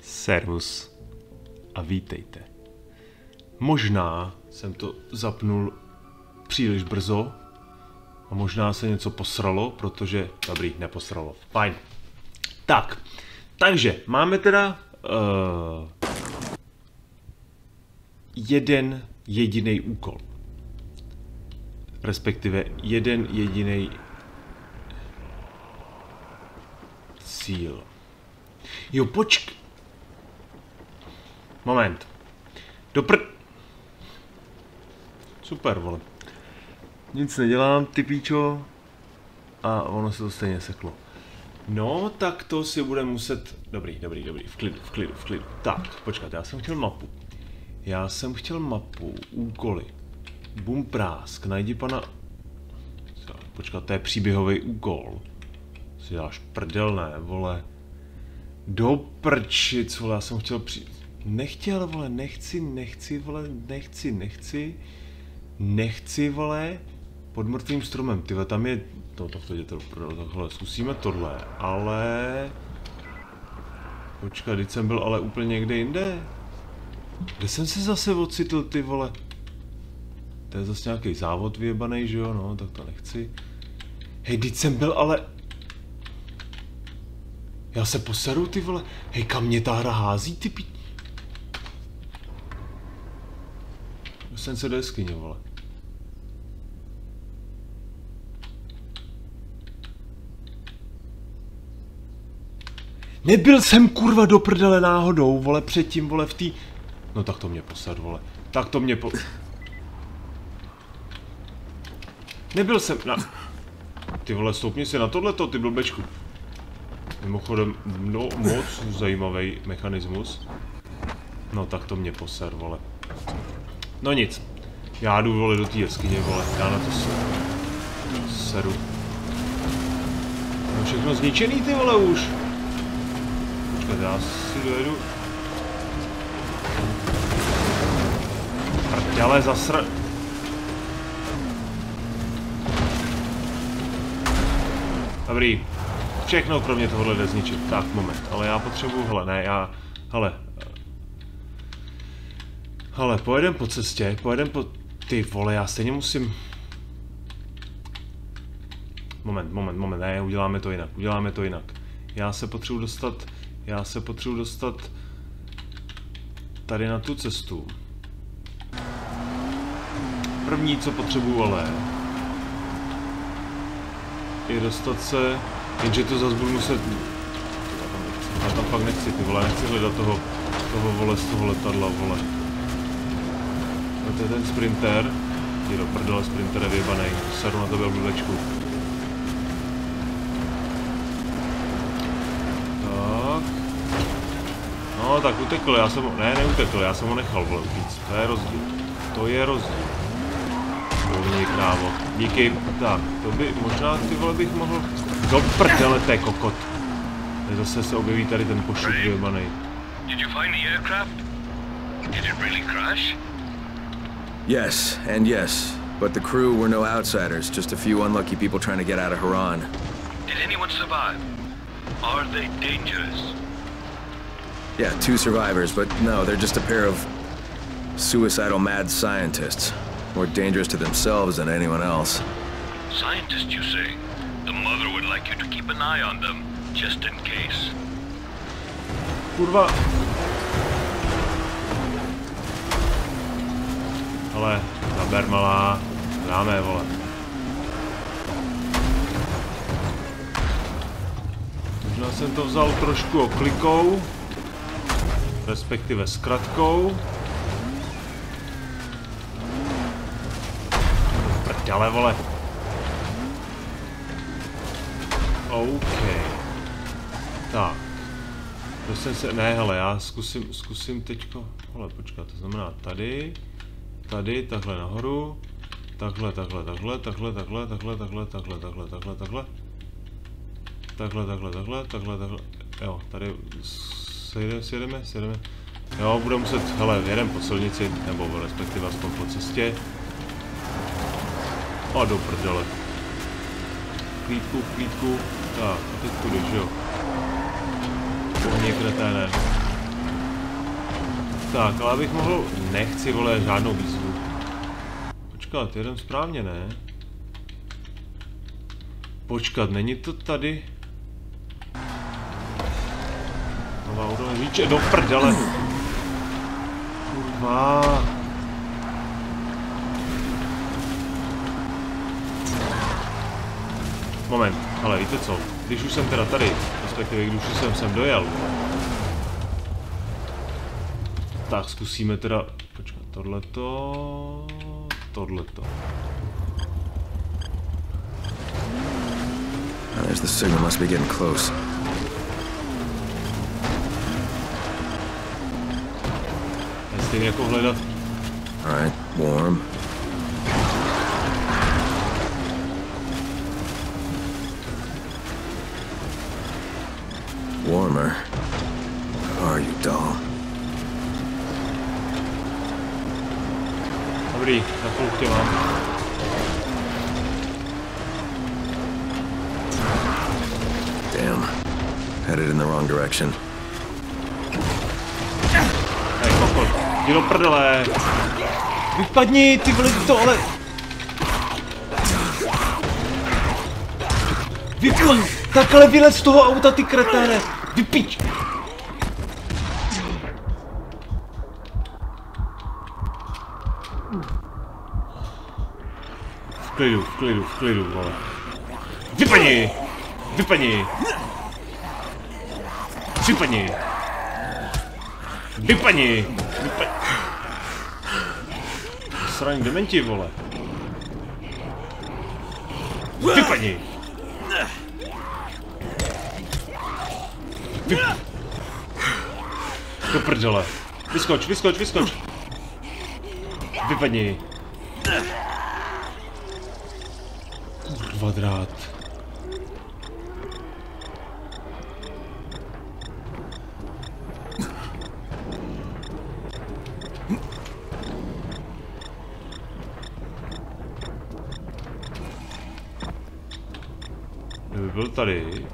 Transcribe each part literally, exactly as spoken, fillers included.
Servus a vítejte. Možná jsem to zapnul příliš brzo a možná se něco posralo, protože... Dobrý, neposralo. Fajn. Tak, takže máme teda uh, jeden jediný úkol. Respektive jeden jediný cíl. Jo, počk... Moment. Dopr... Super, vole. Nic nedělám, ty píčo. A ono se to stejně seklo. No, tak to si budeme muset... Dobrý, dobrý, dobrý. V klidu, v klidu, v klidu. Tak, počkat, já jsem chtěl mapu. Já jsem chtěl mapu, úkoly. Bum prásk, najdi pana... Počkat, to je příběhový úkol. Si děláš prdel, ne, vole. Do prčic, vole, já jsem chtěl přijít. Nechtěl, vole, nechci, nechci, vole, nechci, nechci. Nechci, vole. Pod mrtvým stromem, tyhle, tam je... No, to jděte opravdu, takhle, zkusíme tohle, ale... Počkat, teď jsem byl ale úplně někde jinde. Kde jsem se zase ocitl, ty vole? To je zase nějaký závod vyjebanej, že jo, no, tak to nechci. Hej, teď jsem byl ale... Já se poseru, ty vole. Hej, kam mě ta hra hází, ty pí... Jsem se do jeskyně, vole. Nebyl jsem, kurva, do prdele náhodou, vole, předtím, vole, v tý... No tak to mě posad, vole. Tak to mě po... Nebyl jsem na... Ty vole, stoupni si na tohleto, ty blbečku. Mimochodem, no, moc zajímavý mechanismus. No tak to mě posad, vole. No nic. Já jdu, vole, do té jeskyně, vole. Já na to seru. No všechno zničený, ty vole, už. Počkat, já si dojedu. Prťale, zasr... Dobrý. Všechno kromě tohohle jde zničit. Tak, moment. Ale já potřebuju, hele, ne, já... Hele. Hele, pojedem po cestě, pojedem po... Ty vole, já stejně musím... Moment, moment, moment, ne, uděláme to jinak, uděláme to jinak. Já se potřebuji dostat... Já se potřebuji dostat... Tady na tu cestu. První, co potřebuju, ale... Je dostat se... Jenže to zase budu muset... Já tam fakt nechci, ty vole, nechci hledat toho... Toho, vole, z toho letadla, vole. No to je ten sprinter. Jdi do prdele, sprinter je vyjebanej. Seru na tebe, blbečku. Tak. No tak utekl, já jsem ho... Ne, neutekl, já jsem ho nechal, vole, utíct. To je rozdíl. To je rozdíl. Dobrý, krávo. Díky. Tak, to by možná, ty vole, bych mohl... Do prdele, té kokot. Zase se objeví tady ten pošut vyjebanej. Did you find the aircraft? Did it really crash? Yes, and yes. But the crew were no outsiders, just a few unlucky people trying to get out of Haran. Did anyone survive? Are they dangerous? Yeah, two survivors, but no, they're just a pair of suicidal mad scientists. More dangerous to themselves than anyone else. Scientists, you say? The mother would like you to keep an eye on them, just in case. Kurva. Ale, naber malá, dáme, vole. Možná jsem to vzal trošku oklikou, respektive zkratkou. Prťale, vole. OK. Tak. To jsem se, ne, hele, já zkusím, zkusím teďko, hele, počkat, to znamená tady, tady, takhle nahoru, takhle, takhle, takhle, takhle, takhle, takhle, takhle, takhle, takhle, takhle, takhle, takhle, takhle, takhle, takhle, takhle, jo, tady sjedeme, sjedeme, sjedeme, jo, budeme muset, hele, jedem po silnici, nebo respektive aspoň po cestě, a do prdele, klídku, klídku, tak, a teď půjdeš, jo. Pohně kreténe. Tak, ale abych mohl... Nechci, vole, žádnou výzvu. Počkat, jedem správně, ne? Počkat, není to tady? Nová úroveň říče, do prdele! Kurva! Moment, ale víte co? Když už jsem teda tady, respektive když už jsem sem dojel, tak zkusíme teda, počkat, tohleto, tohleto. There's the signal, must be getting close. Je stejně jako hledat. All right, warm. Warmer. Where are you, doll? Dobrý, na půl tě mám. Damn. Headed in the wrong direction. Hej, kokot, jdi do prdele. Vypadni, ty vole, tohle. Vypadni, takhle vylez z toho auta, ty kreténe. Vypič. V klidu, v klidu, v klidu, vole. Vypadni. Vypadni. Vypadni. Vypadni. Vypadni. Sraní dementi, vole. Vypadni. Vy... Do prdele. Vyskoč, vyskoč, vyskoč. Vypadni. Kurva drát. Kdyby byl tady,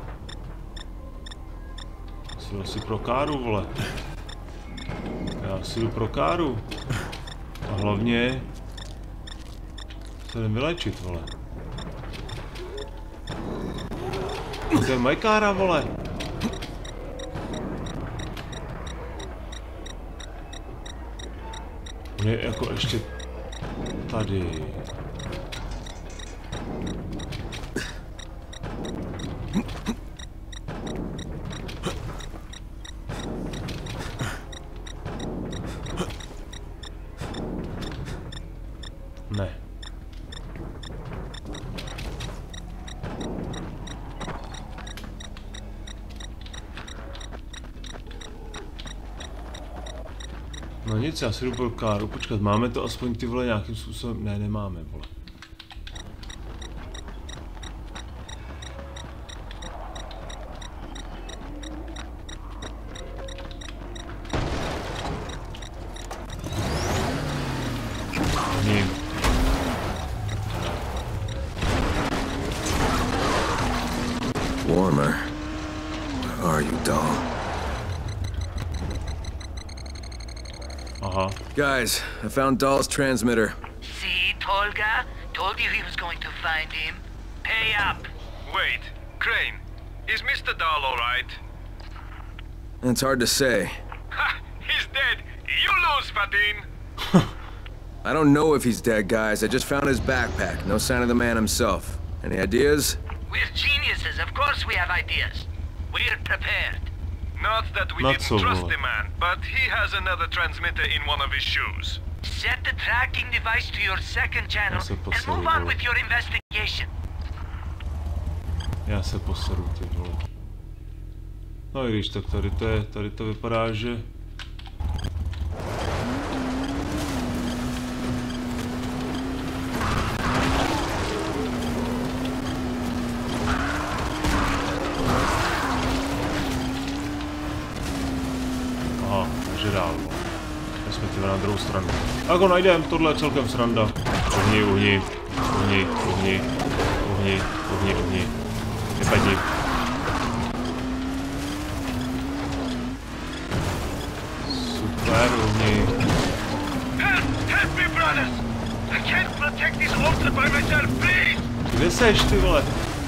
jsem asi pro káru, vole. Já si jdu pro káru. A hlavně se jdem vylečit, vole. To je moje kára, vole. On je jako ještě tady. Ne. No nic, já si jdu pro káru, počkat, máme to aspoň ty vole nějakým způsobem, ne, nemáme, vole. Ním. Warmer. Where are you, doll? Aha. Guys, I found Doll's transmitter. See, Tolga? Told you he was going to find him. Pay up. Wait, Crane, is Mister Dahl all right? It's hard to say. Ha! He's dead! You lose, Fatin! I don't know if he's dead, guys. I just found his backpack. No sign of the man himself. Any ideas? We're geniuses. Of course we have ideas. We're prepared. Not that we Not didn't so trust well. the man, but he has another transmitter in one of his shoes. Set the tracking device to your second channel Já se and poseru, move on vole. with your investigation. Já se poseru, ty vole. No i když tak tady to je, tady to vypadá, že... Aha, takže dál, vole. Respektive na druhou stranu. Tak ho najdem, tohle je celkem sranda. Uhni, uhni, uhni, uhni, uhni, uhni, uhni. Vypadni. Super, uhni. všichni. Help me, brothers! I can't protect this altar by myself, please! Kde seš, ty vole?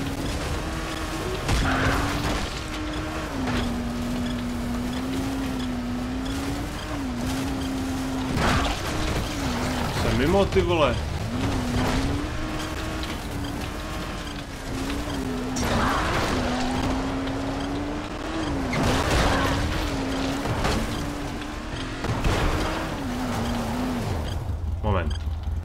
Jsem mimo, ty vole. Moment.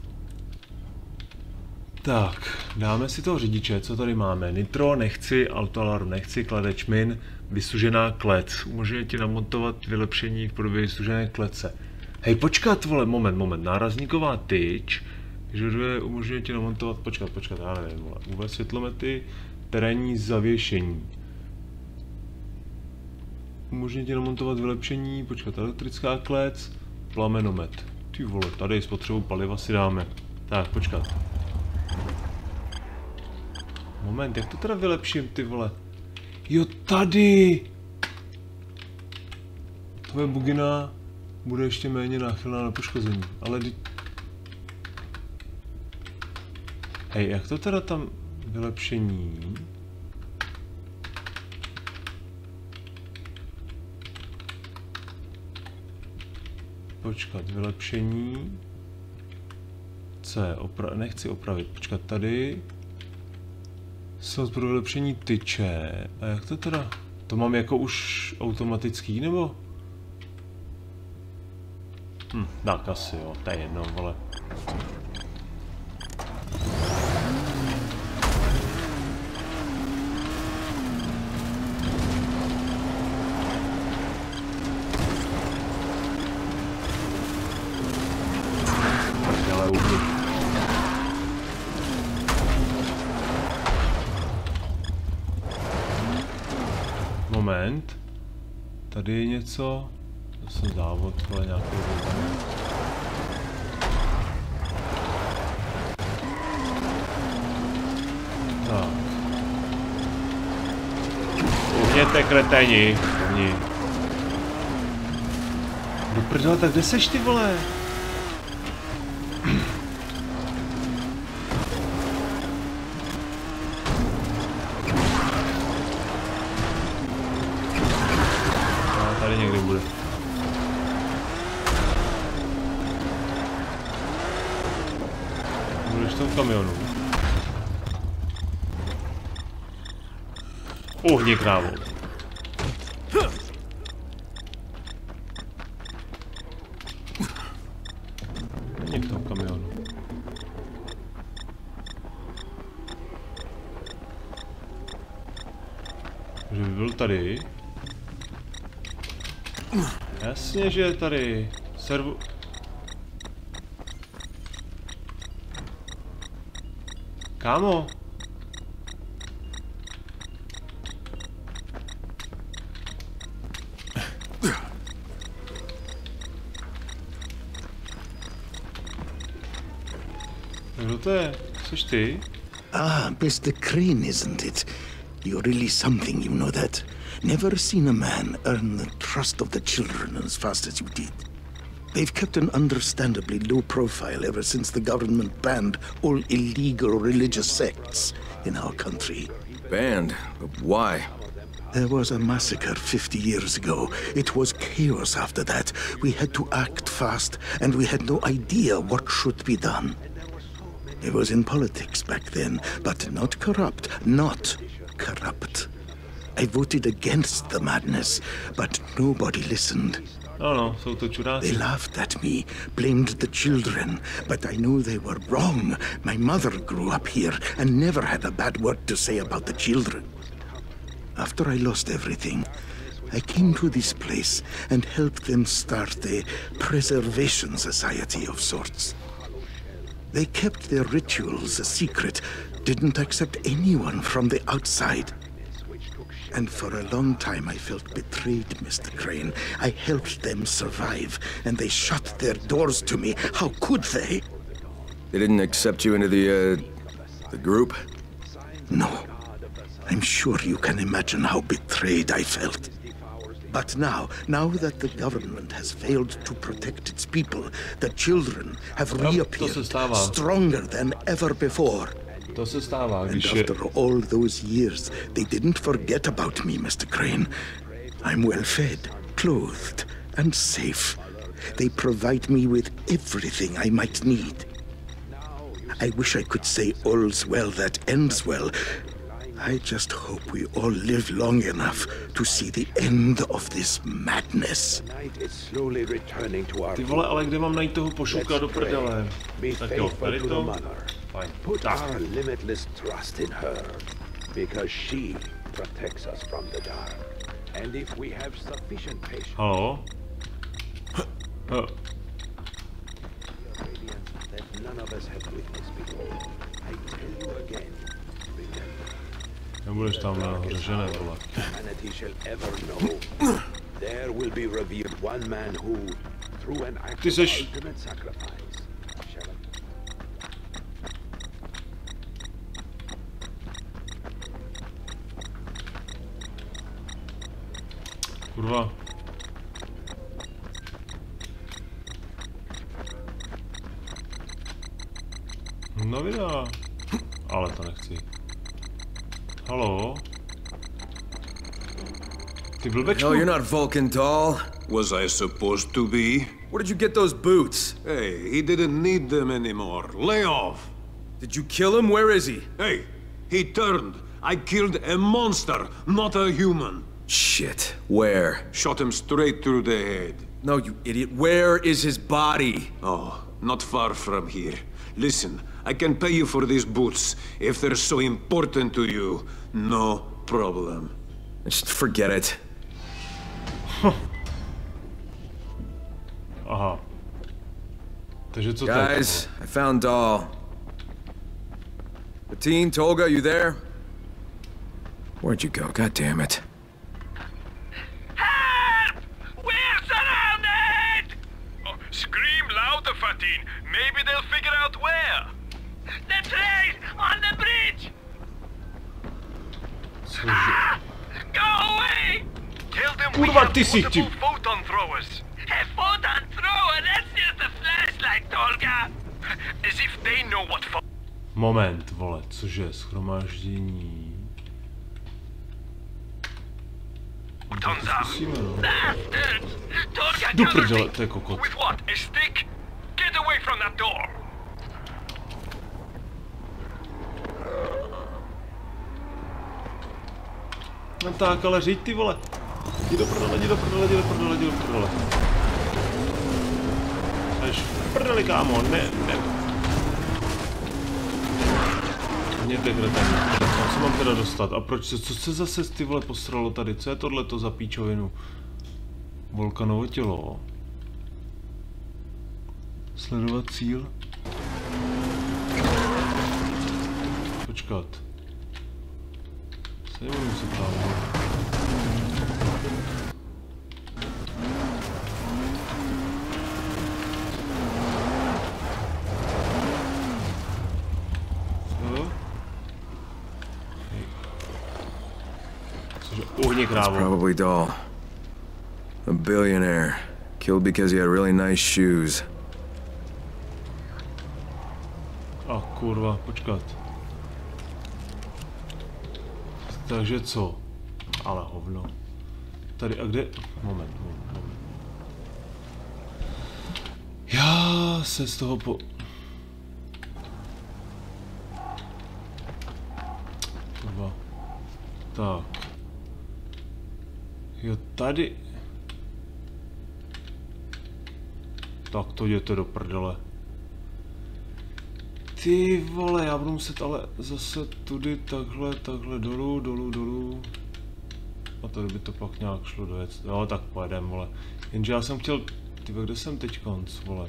Tak, dáme si toho řidiče, co tady máme? Nitro, nechci, autoalarm, nechci, kladeč min, vysužená klec. Umožňuje ti namontovat vylepšení v podobě vysužené klece. Hej, počkat, vole, moment, moment, nárazníková tyč, že umožňuje ti namontovat, počkat, počkat, já nevím, vole, U V světlomety, terénní zavěšení. Umožňuje ti namontovat vylepšení, počkat, elektrická klec, plamenomet. Ty vole, tady spotřebu paliva si dáme. Tak, počkat. Moment, jak to teda vylepším, ty vole? Jo, tady! Tvoje bugina bude ještě méně náchylná na poškození, ale di... Hej, jak to teda tam vylepšení? Počkat, vylepšení. C, opra nechci opravit, počkat tady. Slot pro vylepšení tyče. A jak to teda? To mám jako už automatický, nebo? Hm, tak asi jo, to je jedno, vole. Moment. Tady je něco. Zase závod, ale nějaký závod. Tak. Uhněte, kreténi. Uhni. Do prdele, tak kde seš, ty vole? Tady někde bude. Budeš v tom kamionu. Uhni, krávo. Není v tom kamionu. Že by byl tady. Jasně, že je tady. Servu... Kámo. Kdo to je? Jseš ty? Ah, Mister Crane, isn't it? You're really something, you know that. Never seen a man earn the trust of the children as fast as you did. They've kept an understandably low profile ever since the government banned all illegal religious sects in our country. Banned? But why? There was a massacre fifty years ago. It was chaos after that. We had to act fast, and we had no idea what should be done. It was in politics back then, but not corrupt. Not corrupt. I voted against the madness, but nobody listened. No, no, jsou to čuráci. They laughed at me, blamed the children, but I knew they were wrong. My mother grew up here and never had a bad word to say about the children. After I lost everything, I came to this place and helped them start a preservation society of sorts. They kept their rituals a secret, didn't accept anyone from the outside. And for a long time I felt betrayed, Mister Crane. I helped them survive, and they shut their doors to me. How could they? They didn't accept you into the, uh, the group? No. I'm sure you can imagine how betrayed I felt. But now, now that the government has failed to protect its people, the children have reappeared stronger than ever before. To se stává, And když je... after all those years, they didn't forget about me, Mister Crane. I'm well fed, clothed, and safe. They provide me with everything I might need. I wish I could say all's well that ends well. I just hope we all live long enough to see the end of this madness. Ty vole, ale kde mám najít toho pošuka do prdele? Tak jo, tady to. Fajn. Put our limitless trust in her, because she protects us from the dark. And if we have sufficient patience, Halo? Oh. that none of us have witnessed before, I tell you again, remember, Nebudeš tam nahoře, že ne, vole. humanity shall ever know. There will be revealed one man who, through an act Ty of seš... ultimate sacrifice, shall Kurva. No vydá. Ale to nechci. Halo? Ty blbečku. No, you're not Vulcan, doll. Was I supposed to be? Where did you get those boots? Hey, he didn't need them anymore. Lay off! Did you kill him? Where is he? Hey, he turned. I killed a monster, not a human. Shit. Where? Shot him straight through the head. No, you idiot. Where is his body? Oh, not far from here. Listen, I can pay you for these boots. If they're so important to you, no problem. Just forget it. Aha. Takže co Guys, teď? I found Doll. Bettine, Tolga, you there? Where'd you go? God damn it. Help! We're surrounded! Oh, scream louder, Fatin. Maybe they'll figure out where. The train on the bridge! Ah! Go away! Tell them we Kurwa, have ty si multiple ty- photon throwers. A photon thrower? That's just a flashlight, Tolga. As if they know what pho- Moment, vole, cože, shromáždění. photons are. Zkusíme, no. Bastards! Tolga, Do cover prdele, me. to je kokot. With what? A stick? Get away from that door! No tak, ale řiď ty vole. Jdi do prdele, jdi do prdele, jdi do prdele, jdi do prdele. Seš v prdeli, kámo, ne, ne. Mějte kretem, kam se mám teda dostat? A proč se, co se zase ty vole posralo tady? Co je tohleto za píčovinu? Volkanovo tělo. Sledovat cíl. Počkat. Se nebudu se tam. Co? Cože, ohně krávo. Probably Doll. A billionaire. Killed because he had really nice shoes. A kurva, počkat. Takže co? Ale hovno. Tady a kde? Moment, moment, moment. Já se z toho po... Kurva. Tak. Jo, tady. Tak to jděte do prdele. Ty vole, já budu muset ale zase tudy takhle, takhle dolů, dolů, dolů. A tady by to pak nějak šlo dojet. Jo, tak pojedem, vole. Jenže já jsem chtěl... Ty kde jsem teď konc, vole?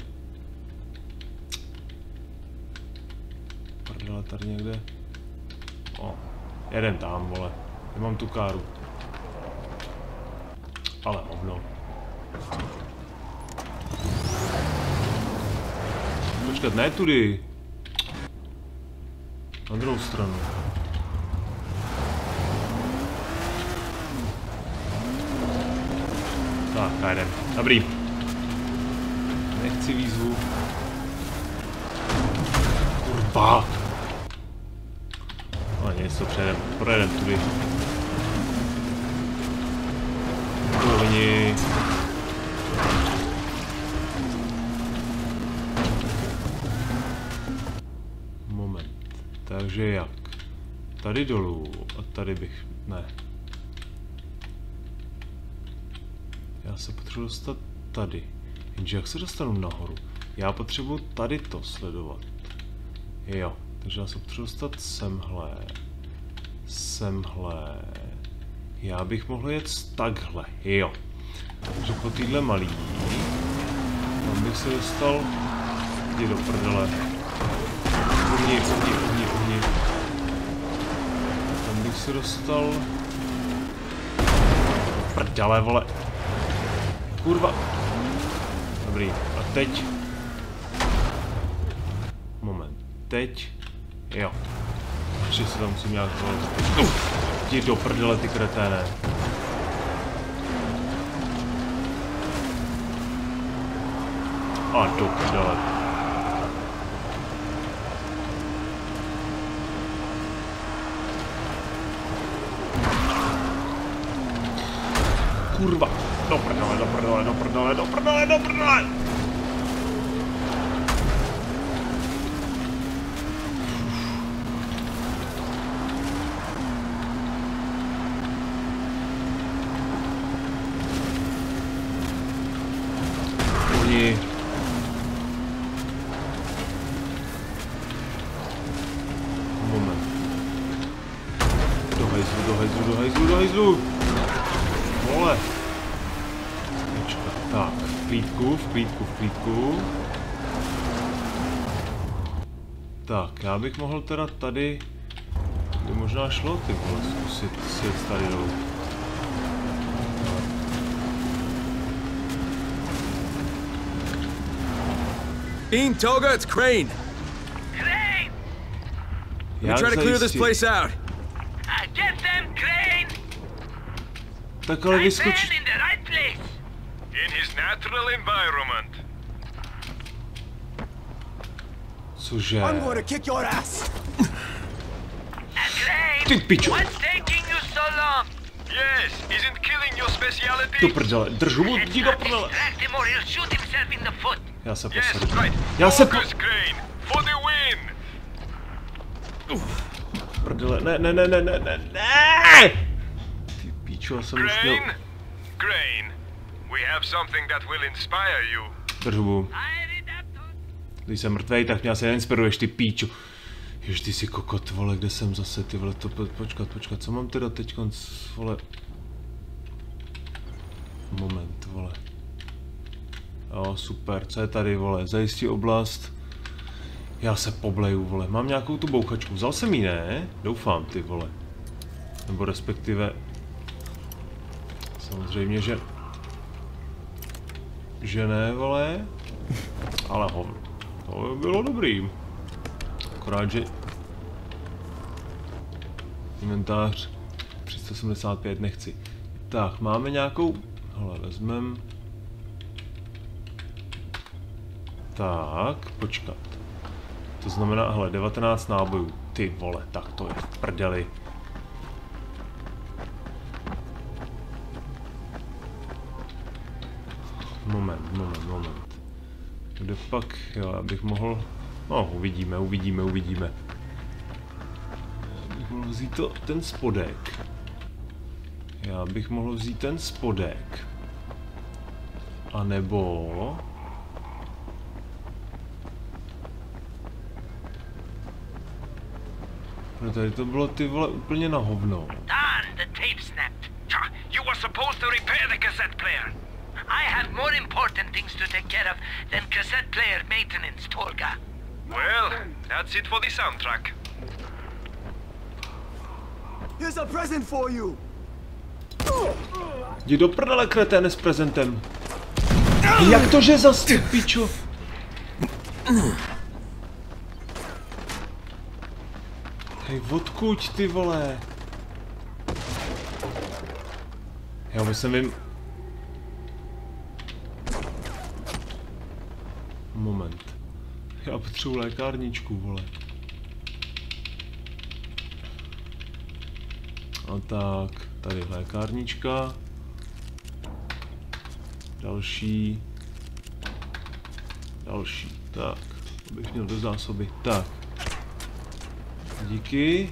Prdele, tady někde. O, jedem tam, vole. Nemám tu káru. Ale hovno. Počkat, ne tudy. Na druhou stranu. Tak, a jdem. Dobrý. Nechci výzvu. Kurva. No nic, to přejedem. Projedem tudy. Oni. Moment. Takže jak? Tady dolů a tady bych... Ne. Já se potřebuji dostat tady. Jenže jak se dostanu nahoru? Já potřebuji tady to sledovat. Jo. Takže já se potřebuji dostat semhle. Semhle. Já bych mohl jet takhle. Jo. Takže po týhle malý. Tam bych se dostal... Jdi do prdele. Uhni, uhni, uhni, uhni. Tam bych se dostal... Do prdele, vole. Kurva. Dobrý. A teď... Moment. Teď... Jo. Ještě se tam musím nějak zvolit. Jdi do prdele, ty kreténe. A do prdele. Kurva. Do prdele, do prdele, do prdele, do prdele, do prdele. Moment. Do hajzlu, do hajzlu, do hajzlu, do hajzlu. Vole. Počkat, tak. V klídku, v klídku, v klídku. Tak, já bych mohl teda tady... By možná šlo ty vole zkusit sjet tady dolů. Dean, Toga, it's Crane. Crane! We try to clear this place out. Uh, get them, Crane! Tak ale I vyskoč... in the right place. In his natural environment. Cože? I'm going to kick your ass. Uh, Crane, Ty pičo. what's taking you so long? Yes, isn't killing your speciality? Do prdele, držu mu, jdi do prdele. Distract him or he'll shoot himself in the foot. Já se Yes, posedu. right. Já se po... Focus, Crane, for the win. Prdele, ne, ne, ne, ne, ne, ne, ne! Ty píčo, já jsem už měl... Crane, Crane, we have something that will inspire you. Držu. Když jsem mrtvej, tak mě asi neinspiruješ, ty píčo. Jež ty si kokot, vole, kde jsem zase, ty vole, to po, počkat, počkat, co mám teda teďkonc, vole... Moment, vole. Jo, super, co je tady, vole, zajistí oblast. Já se pobleju, vole, mám nějakou tu bouchačku, vzal jsem ji, ne? Doufám, ty vole. Nebo respektive... Samozřejmě, že... Že ne, vole. Ale hovno. To bylo dobrý. Akorát, že... Inventář tři sta sedmdesát pět nechci. Tak, máme nějakou... Hele, vezmem... Tak, počkat. To znamená, hele, devatenáct nábojů. Ty vole, tak to je v prdeli. Moment, moment, moment. Kde pak, jo, abych mohl... No, uvidíme, uvidíme, uvidíme. Já bych mohl vzít to, ten spodek. Já bych mohl vzít ten spodek. A nebo... No tady to bylo ty vole úplně na hovno. Darn, the tape snapped. You were supposed to repair the cassette player. I have more important things to take care of than cassette player maintenance, Tolga. Well, that's it for the soundtrack. Here's a present for you. Jdi do prdele, kreténe, s prezentem. Jak to, že zas, ty pičo? Hej, odkuď, ty vole? Já myslím, vím... Já potřebuji lékárničku, vole. A tak, tady lékárnička. Další. Další, tak, abych měl do zásoby. Tak. Díky.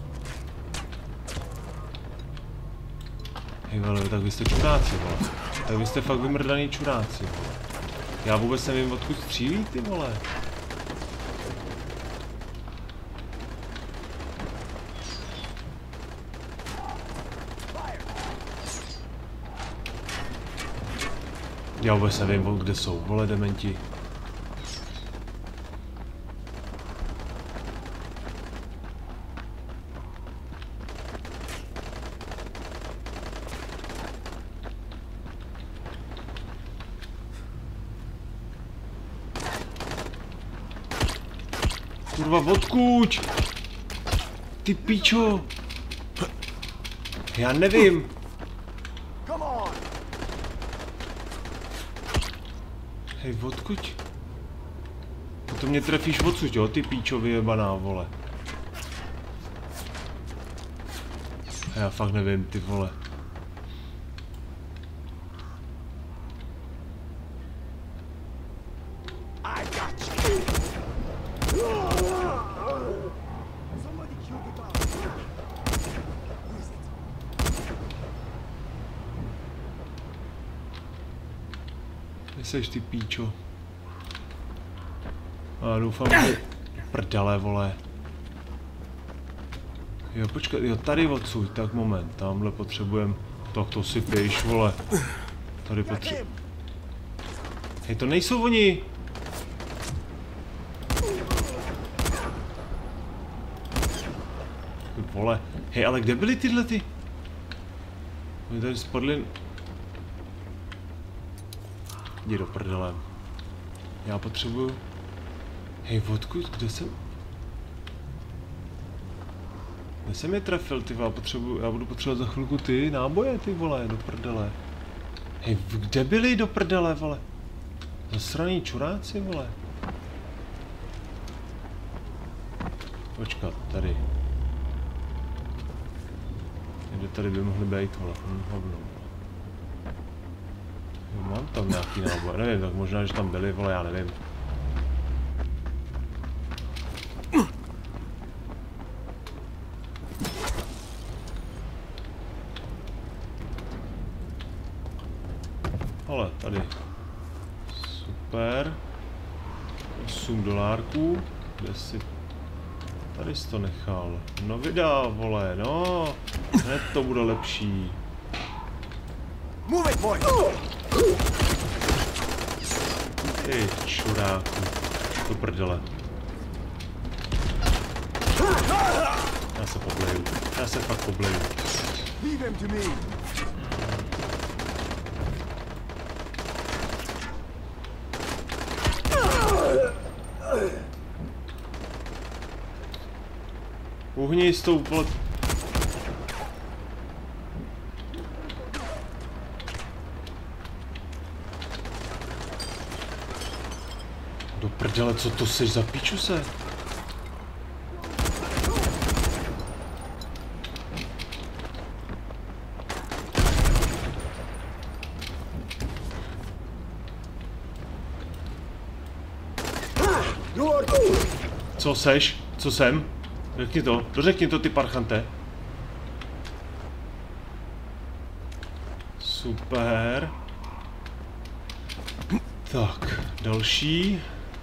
Hej, vole, tak vy jste čuráci, vole. Tak vy jste fakt vymrdaný čuráci, vole. Já vůbec nevím, odkud střílí, ty vole. Já vůbec nevím, kde jsou, vole, dementi. Kurva, odkud? Ty píčo. Já nevím. Hej, odkud? To mě trefíš odsud, jo, ty píčo vyjebaná, vole. Já fakt nevím, ty vole. Seš ty píčo. A doufám, že prdele, vole. Jo, počkej, jo, tady odsud, tak moment, tamhle potřebujem. Tak to si píš, vole. Tady potřebuji. Hej, to nejsou oni. Vole, hej, ale kde byly tyhle ty? Oni tady spadli. Jdi do prdele. Já potřebuju... Hej, odkud? Kde jsem... Kde jsem je trefil, ty vole? Potřebuju... Já budu potřebovat za chvilku ty náboje, ty vole, do prdele. Hej, kde byli do prdele, vole? Zasraný čuráci, vole. Počkat, tady. Kde tady by mohli být, vole? Hm, hovno. Mám tam nějaký náboj, nevím, tak možná, že tam byli, vole, já nevím. Ale tady. Super. osm dolárků. Kde si... Tady jsi to nechal. No vydá, vole, no. Hned to bude lepší. Move it, boy. Ty čuráku. Do prdele. Já se pobleju. Já se fakt pobleju. Leave him to me. Uhni s tou, vole. Do prdele, co to seš za píču se? Co seš? Co jsem? Řekni to, dořekni to, ty parchante. Super. Tak, další.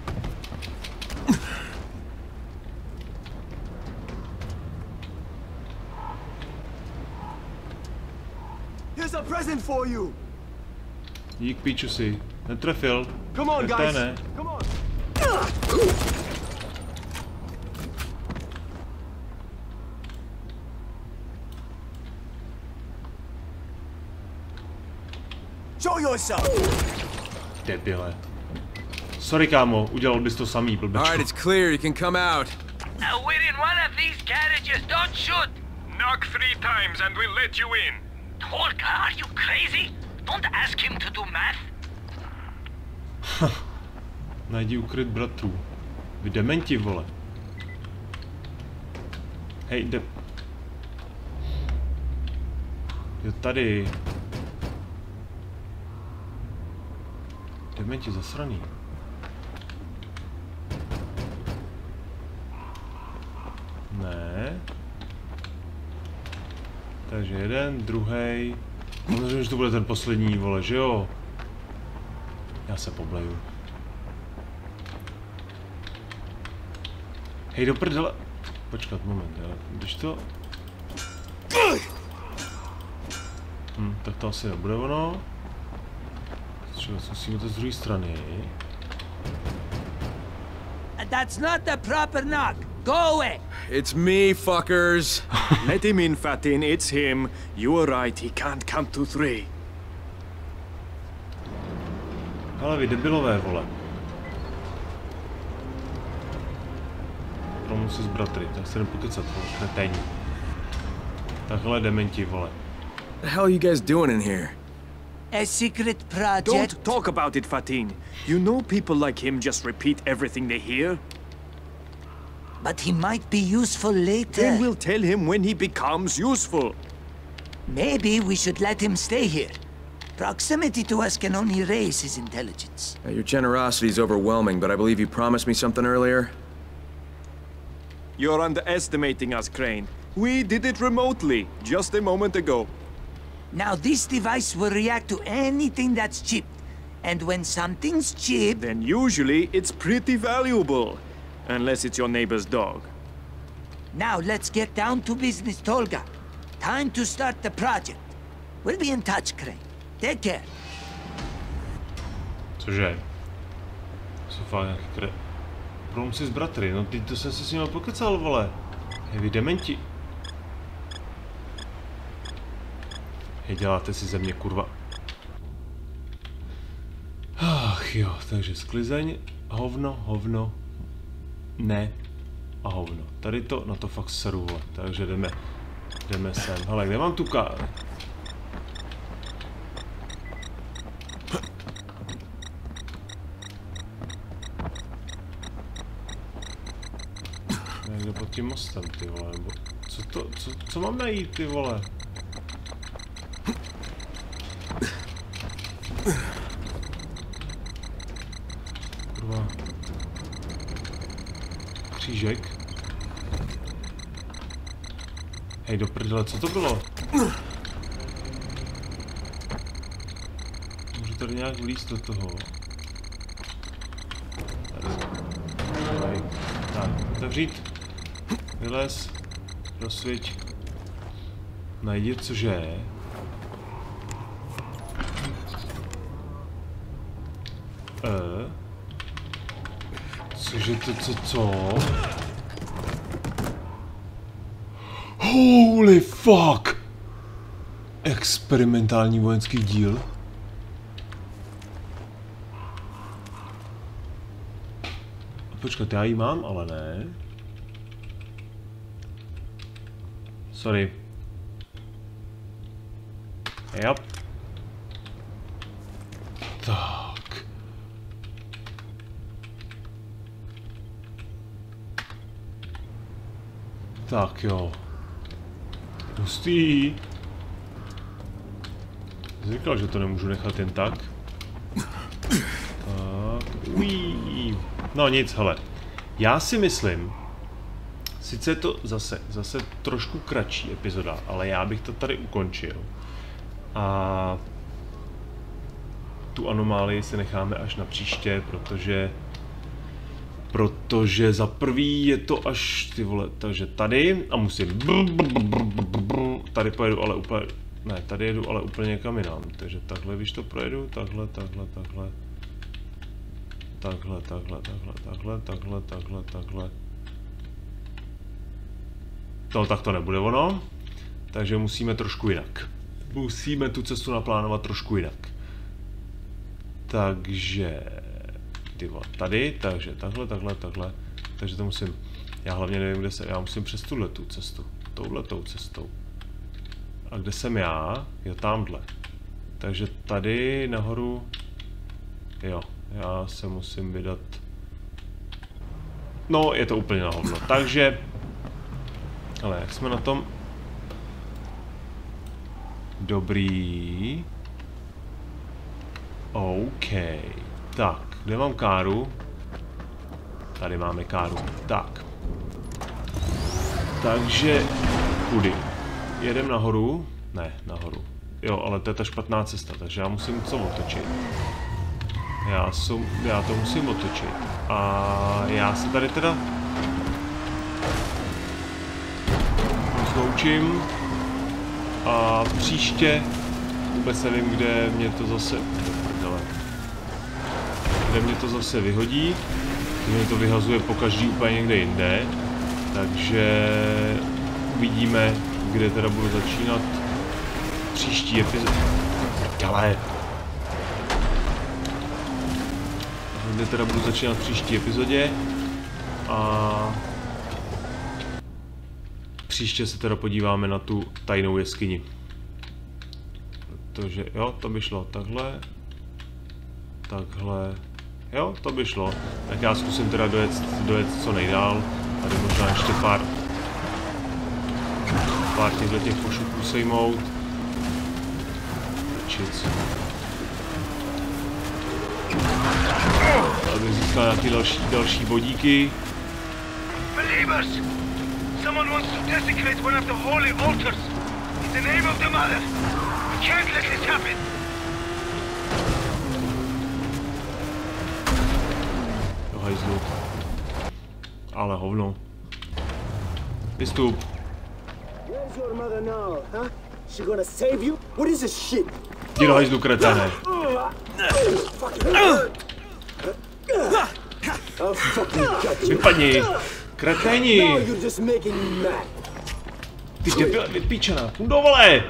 Here's a present for you. Dík, píču si. Netrefil. Come on, guys. Ne. Come on. Show yourself. Debile. Sorry, kámo, udělal bys to samý, blbečko. All right, it's clear. You can come out. Uh, we're in one of these carriages. Don't shoot. Knock three times and we'll let you in. Tolga, are you crazy? Don't ask him to do math. Najdi ukryt bratrů. Vy dementi, vole. Hej, jde... Jo, tady. Dementi zasraný. Ne. Takže jeden, druhý. Myslím, že to bude ten poslední, vole, že jo? Já se pobleju. Hej, do prdele. Počkat, moment, jo. Když to... Hm, tak to asi nebude ono. Třeba musíme to z druhé strany. That's not the proper knock. Go away. It's me, fuckers. Let him in, Fatin. It's him. You were right. He can't come to three. Hele, vy debilové, vole. Promu si z bratry, tak se jdem pokecat, vole, to je teď. Takhle dementi, vole. What the hell are you guys doing in here? A secret project. Don't talk about it, Fatin. You know people like him just repeat everything they hear? But he might be useful later. Then we'll tell him when he becomes useful. Maybe we should let him stay here. Proximity to us can only raise his intelligence. Uh, your generosity is overwhelming, but I believe you promised me something earlier. You're underestimating us, Crane. We did it remotely, just a moment ago. Now this device will react to anything that's chipped. And when something's chipped... Then usually it's pretty valuable. Unless it's your neighbor's dog. Now let's get down to business, Tolga. Time to start the project. We'll be in touch, Crane. Take care. Cože? Jsou fakt nějaký kre... Prům si z bratry, no ty to jsem si s nimi pokecal, vole. Hej, vy dementi. Hej, děláte si ze mě, kurva. Ach jo, takže sklizeň, hovno, hovno, ne a hovno. Tady to, na to fakt seru, vole, takže jdeme, jdeme sem. Hele, kde mám tu ká... Někde pod tím mostem, ty vole, nebo... Co to, co, co mám najít, ty vole? Kurva. Křížek. Hej, do prdele, co to bylo? Můžu tady nějak vlízt do toho. Tady. Tak, otevřít. Vylez. Rozsviť. Najdi, cože? E? Cože to, co, co? Holy fuck! Experimentální vojenský díl. Počkat, já ji mám, ale ne. Sorry. Yep. Tak. Tak jo. Hustý. Jsi říkal, že to nemůžu nechat jen tak. Tak. Uí. No nic, hele. Já si myslím, sice je to zase, zase trošku kratší epizoda, ale já bych to tady ukončil. A tu anomálii si necháme až na příště, protože protože za prvý je to až, ty vole, takže tady a musím tady pojedu ale úplně, ne, tady jedu ale úplně někam jinam, takže takhle, když to projedu, takhle, takhle, takhle, takhle, takhle, takhle, takhle, takhle, takhle, takhle. No, tak to nebude ono, takže musíme trošku jinak. Musíme tu cestu naplánovat trošku jinak. Takže... Ty vole, tady, takže takhle, takhle, takhle. Takže to musím... Já hlavně nevím, kde se... Já musím přes tuhle tu cestu. Touhletou cestou. A kde jsem já? Jo, tamhle. Takže tady nahoru... Jo, já se musím vydat... No, je to úplně na hovno. Takže... Ale jak jsme na tom? Dobrý. OK. Tak, kde mám káru? Tady máme káru. Tak. Takže... Kudy? Jedem nahoru? Ne, nahoru. Jo, ale to je ta špatná cesta, takže já musím něco otočit. Já, jsem, já to musím otočit. A já se tady teda... zloučím. A příště... Vůbec nevím, kde mě to zase... Kde mě to zase vyhodí. Kde mě to vyhazuje pokaždý úplně někde jinde. Takže... Uvidíme, kde teda budu začínat příští epizod. Ale... Kde teda budu začínat příští epizodě. A... Příště se teda podíváme na tu tajnou jeskyni. Protože, jo, to by šlo takhle. Takhle. Jo, to by šlo. Tak já zkusím teda dojet, dojet co nejdál. Tady možná ještě pár... Pár těchto těch pošuků sejmout. Čic. Aby získal nějaký další, další bodíky. Believers! Someone wants to desecrate one of the holy altars in the name of the Mother. We can't let this happen. Do hajzlu. Ale hovno. Vystup. Where's your mother now, huh? She gonna save you? What is this shit? Jdi do hajzlu, kreténe. Vypadni. Kreténi. Ty debil, vypíčená. Do vole.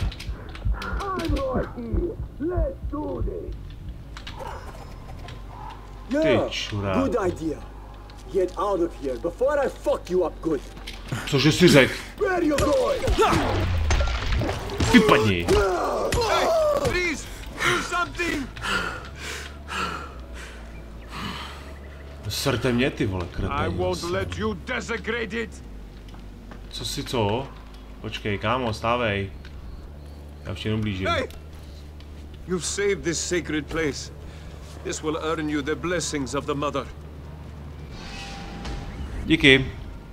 Ty čurák. Get out of here before I fuck you up good. Cože si řek? Vypadni. Please, do something. Srte mě, ty vole, I kreténi. won't let you desecrate it. Co si co? Počkej, kámo, stávej. Já už jenom blížím. Hey! You've saved this sacred place. This will earn you the blessings of the Mother. Díky.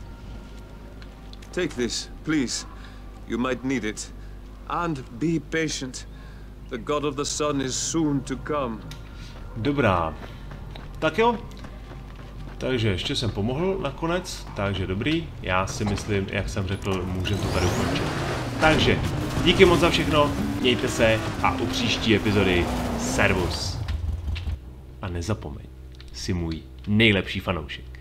Take this, please. You might need it. And be patient. The God of the Sun is soon to come. Dobrá. Tak jo. Takže ještě jsem pomohl nakonec, takže dobrý. Já si myslím, jak jsem řekl, můžeme to tady ukončit. Takže, díky moc za všechno, mějte se a u příští epizody servus. A nezapomeň, jsi můj nejlepší fanoušek.